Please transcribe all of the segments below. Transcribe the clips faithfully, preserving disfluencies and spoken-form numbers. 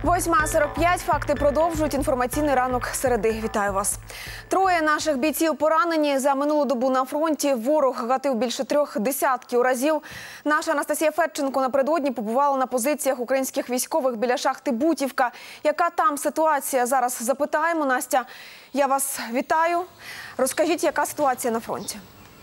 восьма сорок п'ять. Факти продовжують. Інформаційний ранок середи. Вітаю вас. Троє наших бійців поранені. За минулу добу на фронті ворог гатив більше трьох десятків разів. Наша Анастасія Федченко напередодні побувала на позиціях українських військових біля шахти Бутівка. Яка там ситуація? Зараз запитаємо. Настя, я вас вітаю. Розкажіть, яка ситуація на фронті?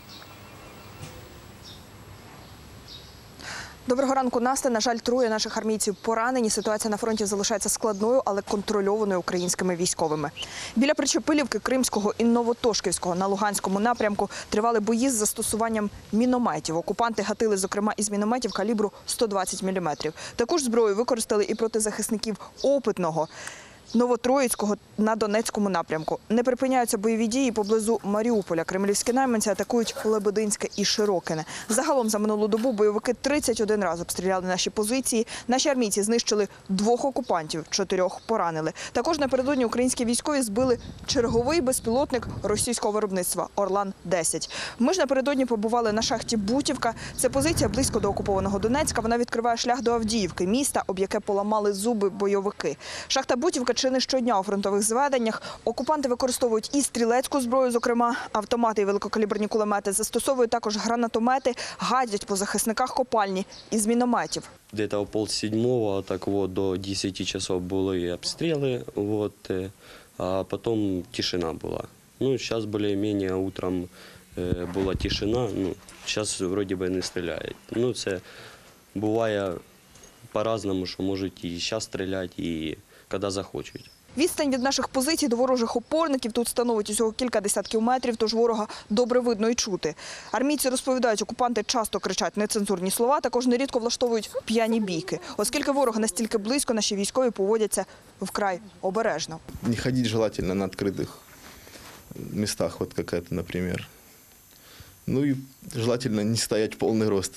Доброго ранку, Настя. На жаль, троє наших армійців поранені. Ситуація на фронті залишається складною, але контрольованою українськими військовими. Біля Причепилівки, Кримського і Новотошківського на Луганському напрямку тривали бої з застосуванням мінометів. Окупанти гатили, зокрема, із мінометів калібру сто двадцять міліметрів. Таку ж зброю використали і проти захисників Опитного, Новотроїцького на Донецькому напрямку. Не припиняються бойові дії поблизу Маріуполя. Кремлівські найманці атакують Лебединське і Широкине. Загалом за минулу добу бойовики тридцять один раз обстріляли наші позиції. Наші армійці знищили двох окупантів, чотирьох поранили. Також напередодні українські військові збили черговий безпілотник російського виробництва Орлан десять. Ми ж напередодні побували на шахті Бутівка. Це позиція близько до окупованого Донецька. Вона відкриває шлях до Авдіївки, міста, об яке поламали зуби бойовики. Шахта Бутівка чи не щодня у фронтових зведеннях. Окупанти використовують і стрілецьку зброю, зокрема автомати і великокаліберні кулемети, застосовують також гранатомети, гадять по захисниках копальні із мінометів. Десь о пол седьмого, так вот, до десяти часов були обстріли, вот, а потім тишина була. Ну, зараз більш-менш утром була тишина, ну, зараз вроді би не стріляють. Ну, це буває по-разному, що можуть і зараз стріляти, і коли захочуть. Відстань від наших позицій до ворожих опорників тут становить усього кілька десятків метрів, тож ворога добре видно і чути. Армійці розповідають, окупанти часто кричать нецензурні слова, також нерідко влаштовують п'яні бійки. Оскільки ворог настільки близько, наші військові поводяться вкрай обережно. Не ходити желательно на відкритих містах, от якась, наприклад. Ну і желательно не стояти в повний рост.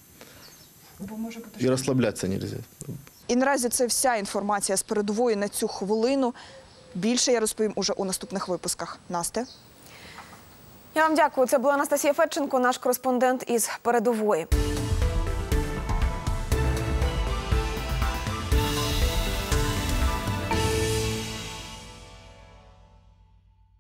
І розслаблятися не можна. І наразі це вся інформація з передової на цю хвилину. Більше я розповім уже у наступних випусках. Настя? Я вам дякую. Це була Анастасія Федченко, наш кореспондент із передової.